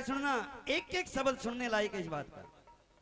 के सुनना, एक एक शब्द सुनने लायक है इस बात का।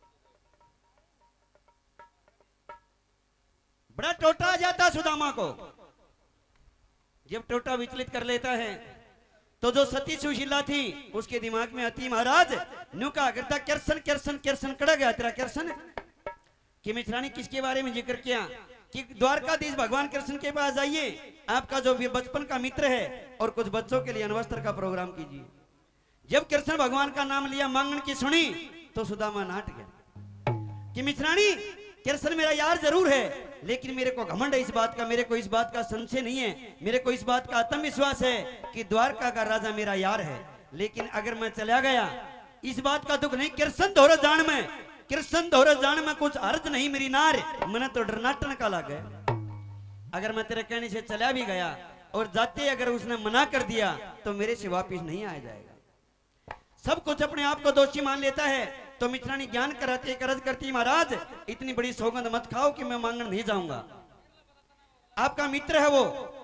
बड़ा टोटा आ जाता सुदामा को। जब टोटा विचलित कर लेता है तो जो सती सुशीला थी उसके दिमाग में आती, महाराज न्यू कहा करता किरसन किरसन किरसन कड़ा गया तेरा किरसन। कि मिश्रानी किसके बारे में जिक्र किया कि द्वारकाधीश भगवान कृष्ण के पास जाइए, आपका जो बचपन का मित्र है और कुछ बच्चों के लिए अनवस्त्र का प्रोग्राम कीजिए। जब कृष्ण भगवान का नाम लिया, मांगन की सुनी तो सुदामा नाट गया कि मिश्रानी कृष्ण मेरा यार जरूर है, लेकिन मेरे को घमंड है इस बात का, मेरे को इस बात का संशय नहीं है, मेरे को इस बात का आत्मविश्वास है कि द्वारका का राजा मेरा यार है। लेकिन अगर मैं चला गया, इस बात का दुख नहीं, कृष्ण धोर जान में, कृष्ण धोर जान में कुछ अर्थ नहीं मेरी नार, मैंने तो डरनाटन का लग गया। अगर मैं तेरे कहने से चला भी गया और जाते अगर उसने मना कर दिया तो मेरे से वापिस नहीं आया जाएगा। सब कुछ अपने आप को दोषी मान लेता है। तो मित्रानी ज्ञान कराते करज करती, महाराज इतनी बड़ी सौगंध मत खाओ कि मैं मांगने नहीं जाऊंगा। आपका मित्र है वो,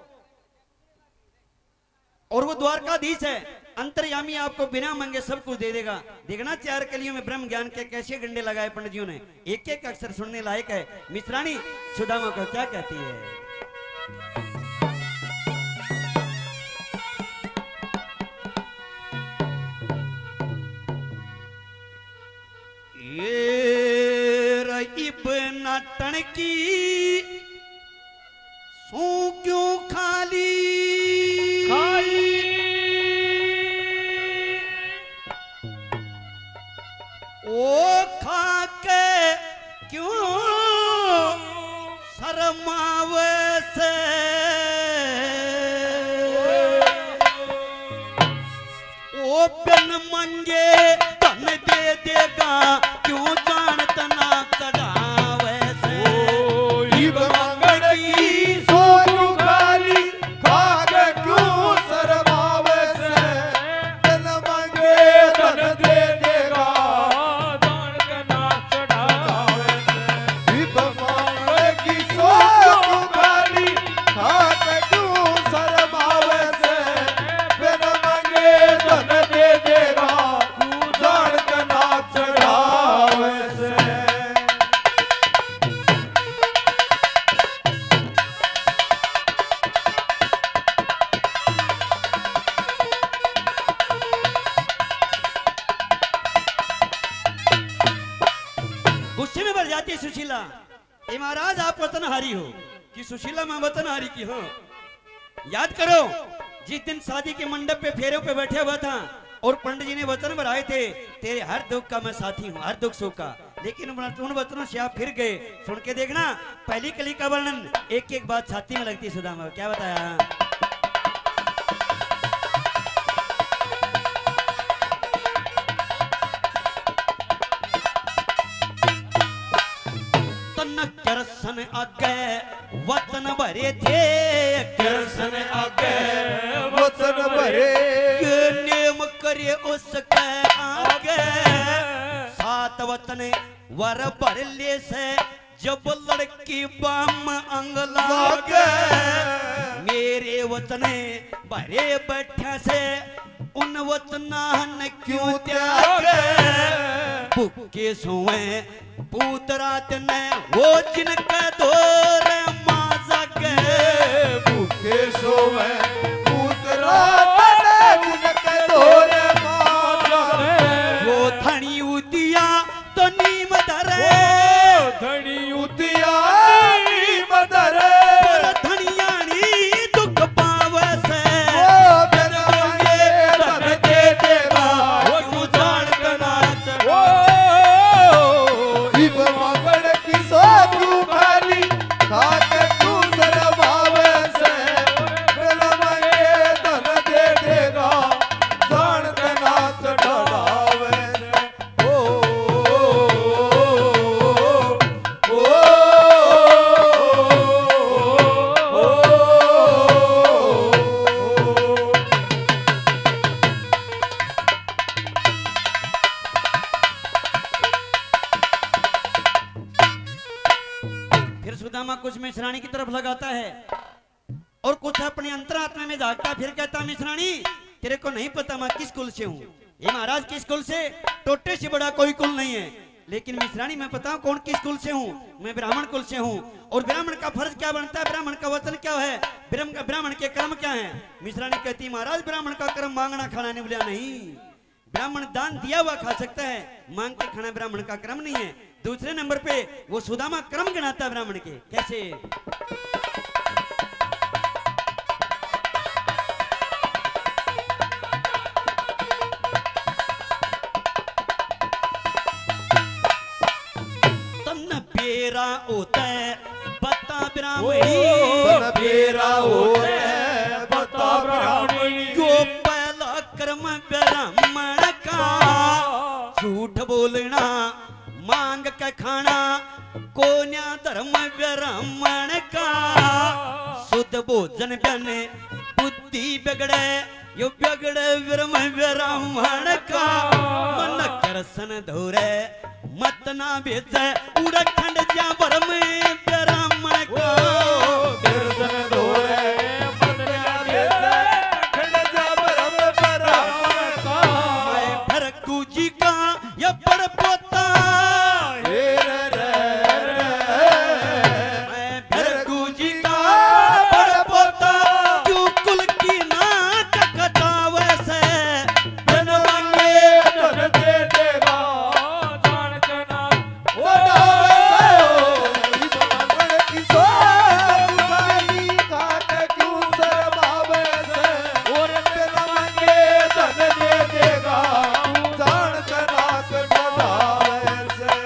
और वो द्वारकाधीश है, अंतर्यामी, आपको बिना मांगे सब कुछ दे देगा। देखना 4 कलियों में ब्रह्म ज्ञान के कैसे गंडे लगाए पंडितों ने, एक एक अक्षर सुनने लायक है। मिश्रानी सुदामा को क्या कहती है? ये रईब नटन की सू क्यों खाली ओ खा के क्यों शर्मावे से, ओ बिन मंगे धन दे देगा क्यों जानत ना चढ़ावे से। इब मंगल की सोचू खाली खा के क्यों शर्मावे से, बिन मंगे धन दे देगा दान के ना चढ़ावे से। इब मंगल की सोचू खाली खा के क्यों शर्मावे से, बिन मंगे धन दे देगा दान के ना चढ़ावे से। गुस्से में भर जाती है सुशीला, ए महाराज आप वतनहारी हो कि सुशीला मैं वतनहारी की हूं। याद करो जिस दिन शादी के मंडप पे फेरों पे बैठे हुआ था और पंडित जी ने वचन भराए थे, तेरे हर दुख का मैं साथी हूं, हर दुख सुख का। लेकिन उन वचनों से आप फिर गए। सुन के देखना पहली कली का वर्णन, एक एक बात छाती में लगती है। सुदामा क्या बताया? कृष्ण आगे वचन भरे थे, कृष्ण आगे वचन भरे, नेम करे उसके आगे 7 वचन वर भर ले से, जब लड़की बाम अंग लागे। मेरे वचन भरे बैठा से उन वचना न क्यों त्यागे। भूखे सोए पूत रात ने वो जिनका दौर माँ जागे। भूखे सोए पूत रात ने जिनका दौर माँ जागे। वो धनी उदिया तो नीम धरे, धनी उदिया नीम धरे, धनियानी दुख पावे से, बिन मंगे धन दे देगा वो जान के ना चढ़ो। इब मंगल की सोचू खाली खा के तू शर्मावे से, बिन मंगे धन दे देगा जान के ना चढ़ावे से। फिर सुदामा कुछ मिश्राणी की तरफ लगाता है और कुछ अपने अंतरात्मा में झांकता, फिर कहता मिश्राणी तेरे को नहीं पता मैं किस कुल से हूं। ये महाराज किस कुल से? टोटे से बड़ा कोई कुल नहीं है। लेकिन मिश्रानी मैं बताऊं कौन किस कुल से हूँ? मैं ब्राह्मण कुल से हूँ। और ब्राह्मण का फर्ज क्या बनता है? ब्राह्मण का वचन क्या है? ब्राह्मण के कर्म क्या है? मिश्रानी कहती महाराज ब्राह्मण का कर्म मांगना खाना निवलिया नहीं। ब्राह्मण दान दिया हुआ खा सकता है, मांग के खाना ब्राह्मण का कर्म नहीं है। दूसरे नंबर पे वो सुदामा कर्म गिनाता है ब्राह्मण के। कैसे? पेरा होता है बता ब्राह्मणी, पेरा होता है बता ब्राह्मणी। जो पहला कर्म ब्राह्मण का, झूठ बोलना मांग के खाना कोन्या धर्म ब्राह्मण का। शुद्ध भोजन बने बुद्धि बिगड़े, यो बिगड़े ब्रह्म ब्राह्मण का। मन करसन धोरे मत ना बेचे, उड़ा खंड जा ब्रह्म ब्राह्मण का। करसन धोरे मत ना बेचे, खंड जा ब्रह्म ब्राह्मण का। मैं भरकू जी का या पर पोता, मैं भरकू जी का पर पोता। जो कुल की नाक कटावे से बिन मांगे धन दे देगा, जान के नाम वडावे से। ब्राह्मण की सोच खाली खाके क्यों शर्मावे से। और बिन मांगे धन दे देगा, जान के नाक वडावे से।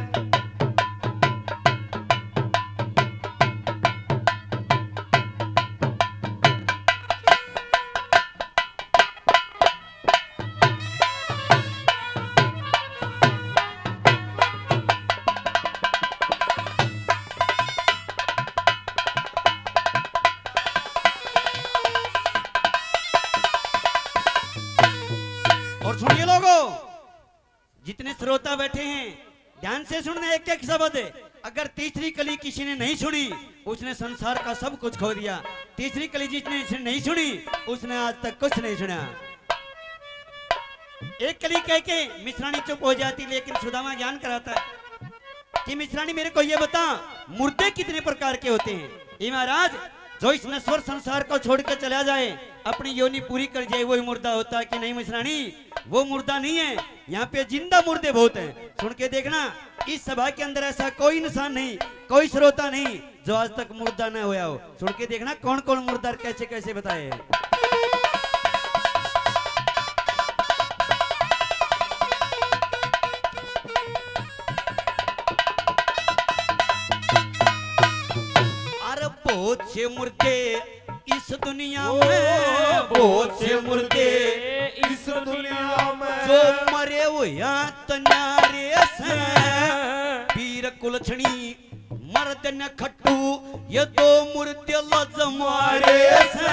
और सुनिए लोगों, जितने श्रोता बैठे हैं ध्यान से सुनना एक एक शब्द है। अगर तीसरी कली किसी ने नहीं सुनी उसने संसार का सब कुछ खो दिया। तीसरी कली जिसने नहीं सुनी उसने आज तक कुछ नहीं सुना। एक कली कह के मिश्रानी चुप हो जाती, लेकिन सुदामा ज्ञान कराता है कि मिश्रानी मेरे को ये बता मुर्दे कितने प्रकार के होते हैं। ये महाराज जो इस नश्वर संसार को छोड़ कर चला जाए, अपनी योनि पूरी कर जाए, वही मुर्दा होता है कि नहीं मिश्रानी? वो मुर्दा नहीं है, यहाँ पे जिंदा मुर्दे बहुत हैं। सुन के देखना, इस सभा के अंदर ऐसा कोई इंसान नहीं, कोई श्रोता नहीं जो आज तक मुर्दा न हुआ हो। सुन के देखना कौन कौन मुर्दा कैसे कैसे बताए। बहुत से मुर्दे इस दुनिया में, बहुत से मुर्दे इस दुनिया में। जो मरे हुआ तन्यारे से। वीर कुलछणी मर्द न खट्टू, ये दो मुर्दे लजमारे से।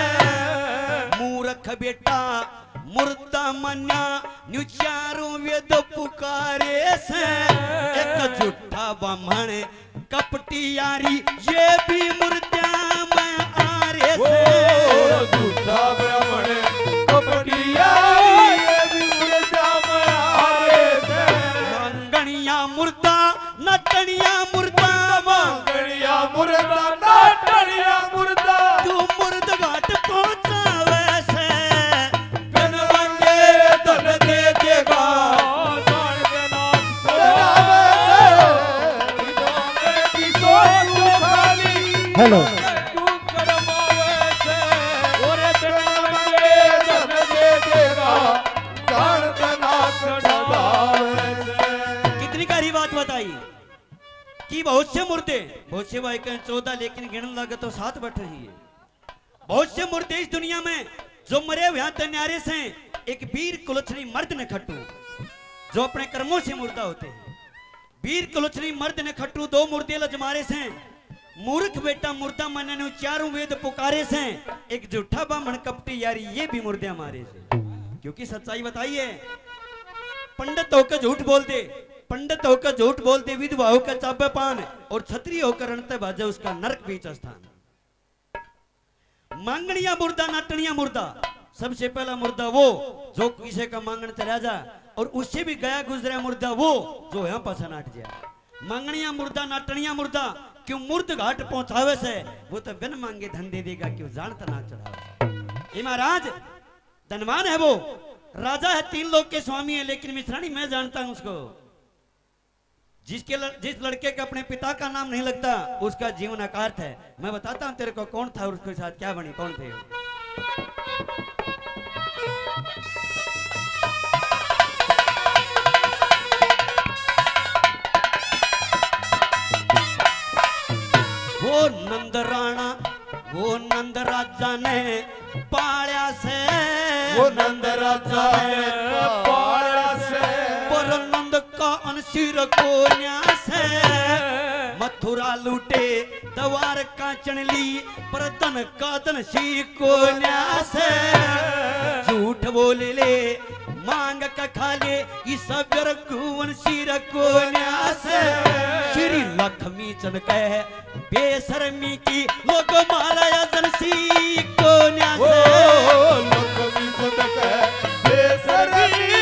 मूर्ख बेटा मुर्दा मन्या, न्यू चारों वेद पुकारे से। एक झूठा ब्राह्मण कपटी यारी, ये भी मुर्दा में आरे से। झूठा ब्राह्मण कपटी यारी, ये भी मुर्दा में आरे से। मांगणिया मुर्दा नटनिया मुर्दा, मांगणिया मुर्दा नटनिया मुर्दा। तू मुर्द घाट पहुंचावे से। बिन मांगे धन दे देगा, जान के नाम चढ़ावे से। ब्राह्मण की सोच खाली हेलो तू करमावे से। और बिन मांगे धन दे देगा, जान के नाम चढ़ावे से। कितनी कारी बात बताई कि बहुत से मुर्दे, बहुत से भाई कहें 14, लेकिन गिनन लगे तो 7 बैठ रही है। बहुत से मुर्दे इस दुनिया में जो मरे हुए तन्यारे से। एक वीर कुलछनी मर्द ने खट्टू जो अपने कर्मों से मुर्दा होते हैं। वीर कुलछनी मर्द ने खट्टू, दो मुर्दे लजमारे से। मूर्ख बेटा मुर्दा मनने चारों वेद पुकारे से। एक झूठा ब्राह्मण कपटी यारी, ये भी मुर्दे हमारे से। क्योंकि सच्चाई बताइए, पंडित होकर झूठ बोलते, पंडित होकर झूठ बोलते, विधवा होकर चाबे पान, और छत्री होकर रणते बाजे उसका नरक बीच स्थान। मांगणिया मुर्दा नटनिया मुर्दा। सबसे पहला मुर्दा वो जो किसी का मांगण चला जा, और उससे भी गया गुजरा मुर्दा वो जो यहाँ पासा नाट जाए। मांगणिया मुर्दा नाटनिया मुर्दा क्यों मुर्द घाट पहुंचावे से, वो तो बिन मांगे धन दे देगा, क्यों जानता ना चढ़ावे। महाराज धनवान है वो, राजा है, 3 लोक के स्वामी है, लेकिन मिश्रानी मैं जानता हूं उसको। जिस लड़के का अपने पिता का नाम नहीं लगता उसका जीवन अकार्थ है। मैं बताता हूं तेरे को कौन था और उसके साथ क्या बनी, कौन थे। वो नंद राजा ने पाया से, वो नंद राजा ने पाया से, पर नंद का अंशीर को न्यासे, मथुरा लूटे दवार का चणली, पर धन का धन सी को न्यासे। झूठ बोले ले मांग का खाले, इस सगर कुवन सिर को न्यासे। श्री लक्ष्मी चंद कह बेशर्मी की लोग माला जनसी को न्यासे। लक्ष्मी चंद कह बेशर्मी